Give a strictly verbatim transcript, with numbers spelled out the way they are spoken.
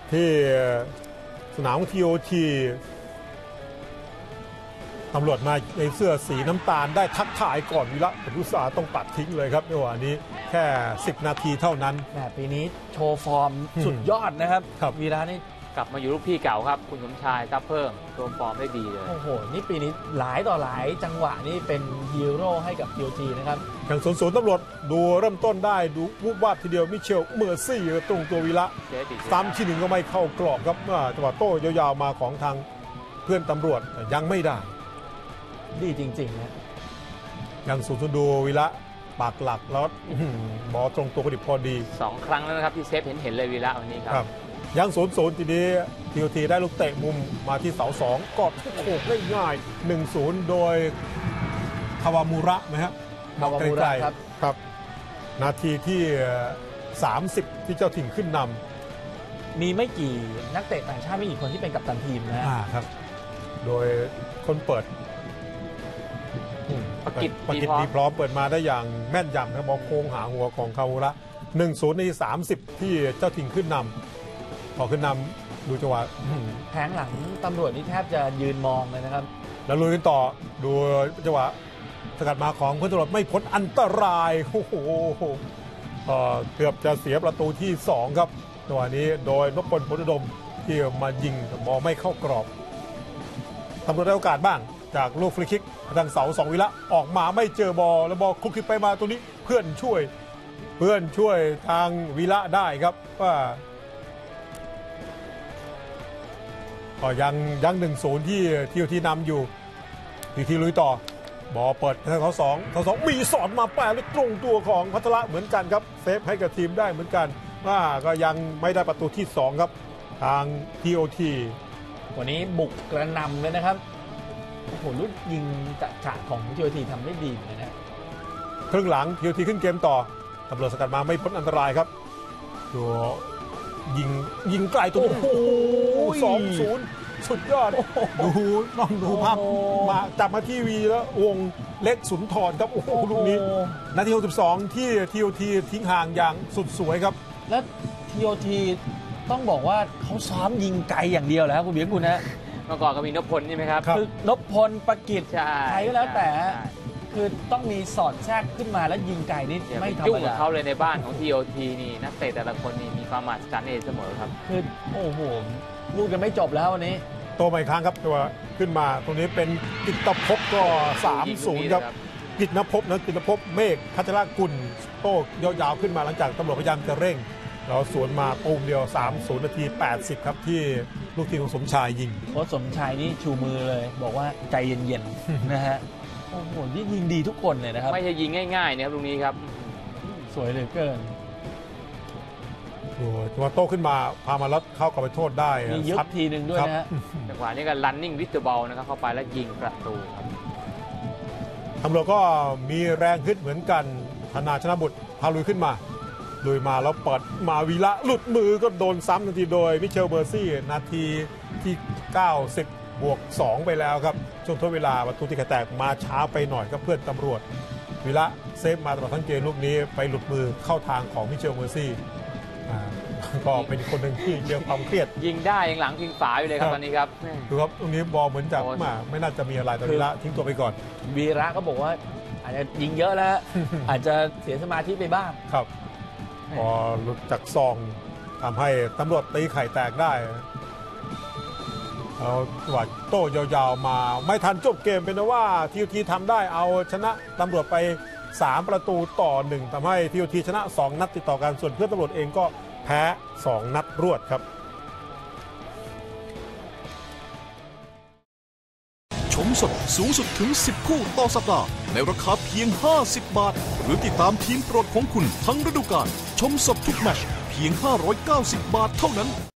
ที่สนามทีโอทีตำรวจมาในเสื้อสีน้ำตาลได้ทักทายก่อนวีระอุตสาห์ต้องปัดทิ้งเลยครับในวันนี้แค่สิบนาทีเท่านั้นแบบปีนี้โชว์ฟอร์มสุดยอดนะครับวีระนี่กลับมาอยู่ลูกพี่เก่าครับคุณสมชายครับเพิ่มโชว์ฟอร์มได้ดีเลยโอ้โหนี่ปีนี้หลายต่อหลายจังหวะนี่เป็นฮีโร่ให้กับ ที โอ ที นะครับอย่างศูนย์ศูนย์ตำรวจดูเริ่มต้นได้ดูวุบวาบทีเดียวมิเชลเมอร์ซี่ตรงตัววีระซ้ำที่หนึ่งก็ไม่เข้ากรอบครับเมื่อจังหวะโต้ยาวๆมาของทางเพื่อนตำรวจยังไม่ได้ดีจริงๆนะยังศูนย์ดูวีระปากหลักแล้วบอลตรงตัวกระดิบพอดีสองครั้งแล้วนะครับที่เซฟเห็นเห็นเลยวีระวันนี้ครับยังศูนย์ศูนย์ทีนี้ทีโอทีได้ลูกเตะมุมมาที่เสาสองกอดโขกได้ง่ายหนึ่งศูนย์โดยคาวามูระไหมฮะคาวามูระครับครับนาทีที่สามสิบที่เจ้าถิ่นขึ้นนำมีไม่กี่นักเตะต่างชาติไม่กี่คนที่เป็นกัปตันทีมนะครับโดยคนเปิดปกิจปกิจดีพร้อมเปิดมาได้อย่างแม่นยำครับบอลโค้งหาหัวของคาวูระหนึ่งศูนย์ในสามสิบที่เจ้าถิ่นขึ้นนำพอขึ้นนำดูจังหวะแผงหลังตำรวจนี่แทบจะยืนมองเลยนะครับแล้วลุยกันต่อดูจังหวะสกัดมาของเพื่อนตำรวจไม่พ้นอันตรายโอ้โหเกือบจะเสียประตูที่สองครับจังหวะนี้โดยนพพล ผลอุดมที่มายิงบอลไม่เข้ากรอบตำรวจได้โอกาสบ้างจากลูกฟรีคิกทางเสาสองวิระออกมาไม่เจอบอลแล้วบอลคลุกคลิกไปมาตัวนี้เพื่อนช่วยเพื่อนช่วยทางวิระได้ครับว่าก็ยังยังหนึ่งศูนย์ที่ทีโอทีนำอยู่ทีทีลุยต่อบอลเปิดทางเขาสองเขาสองมีสอดมาแปะแล้วตรงตัวของพัทระเหมือนกันครับเซฟให้กับทีมได้เหมือนกันว่าก็ยังไม่ได้ประตูที่สองครับทางทีโอทีวันนี้บุกกระนำเลยนะครับโอ้โหลูกยิงจะฉะของทีโอทีทำได้ดีเลยนะครึ่งหลังทีโอทีขึ้นเกมต่อตำรวจสกัดมาไม่พ้นอันตรายครับดูยิงยิงไกลตัวโอ้โหสองศูนย์สุดยอดดูน้องดูภาพมาจับมาที่วีแล้ววงเล็กสุนทรครับโอ้โหลูกนี้นาทีหกสิบสองที่ทีโอทีทิ้งห่างอย่างสุดสวยครับและทีโอทีต้องบอกว่าเขาซ้อมยิงไกลอย่างเดียวแล้วคุณเบียร์คุณนะเมื่อก่อนก็มีนพพลใช่ไหมครับคือนพพลประกิจใครก็แล้วแต่คือต้องมีสอดแทรกขึ้นมาแล้วยิงไกลนี่ไม่ธรรมดายุ่งกับเขาเลยในบ้านของ ที โอ ที นี่นักเตะแต่ละคนนี่มีความมหัศจรรย์เสมอครับคือโอ้โหพูดกันไม่จบแล้ววันนี้โตมาอีกครั้งครับตัวขึ้นมาตรงนี้เป็นกิตตภพก็ สามศูนย์ ครับกิตนภพนะกิตนภพเมฆพัชรกุลโต้ยาวๆขึ้นมาหลังจากตำรวจพยายามจะเร่งเราสวนมาปูมเดียว สามศูนย์ นาทีแปดสิบครับที่ลูกทีมของสมชายยิงโค้ชสมชายนี่ชูมือเลยบอกว่าใจเย็นๆนะฮะโอ้โหนี่ยิงดีทุกคนเลยนะครับไม่ใช่ยิงง่ายๆนะครับตรงนี้ครับสวยเหลือเกินโอ้จังหวะโต้ขึ้นมาพามาลัดเข้ากับไปโทษได้มียึดทีหนึ่งด้วยนะฮะจังหวะนี้ก็ running with the ball นะครับเข้าไปแล้วยิงประตูครับตำรวจก็มีแรงขึ้นเหมือนกันธนาชนะบุตรพาลุยขึ้นมาลุยมาแล้วเปิดมาวีระหลุดมือก็โดนซ้ำทันทีโดยมิเชลเบอร์ซี่นาทีที่เก้าสิบบวกสองไปแล้วครับช่วงทดเวลาประตูที่แตกมาช้าไปหน่อยครับเพื่อนตำรวจวีระเซฟมาตลอดทั้งเกมลูกนี้ไปหลุดมือเข้าทางของมิเชลเบอร์ซี่ก็เป็นคนหนึ่งที่เจอความเครียดยิงได้ยังหลังพิงฝาอยู่เลยครับตอนนี้ครับดูครับตรงนี้บอลเหมือนจะมาไม่น่าจะมีอะไรแต่วีระทิ้งตัวไปก่อนวีระก็บอกว่าอาจจะยิงเยอะแล้วอาจจะเสียสมาธิไปบ้างครับพอหลุดจากซองทำให้ตำรวจตีไข่แตกได้เอาวัดโต้ยาวๆมาไม่ทันจบเกมเป็นนะว่าทีโอทีทำได้เอาชนะตำรวจไปสามประตูต่อหนึ่งทำให้ทีโอทีชนะสองนัดติดต่อกันส่วนเพื่อนตำรวจเองก็แพ้สองนัดรวดครับชมสดสูงสุดถึงสิบคู่ต่อสัปดาห์ในราคาเพียงห้าสิบบาทหรือติดตามทีมโปรดของคุณทั้งฤดูกาลชมสดทุกแมตช์เพียงห้าร้อยเก้าสิบบาทเท่านั้น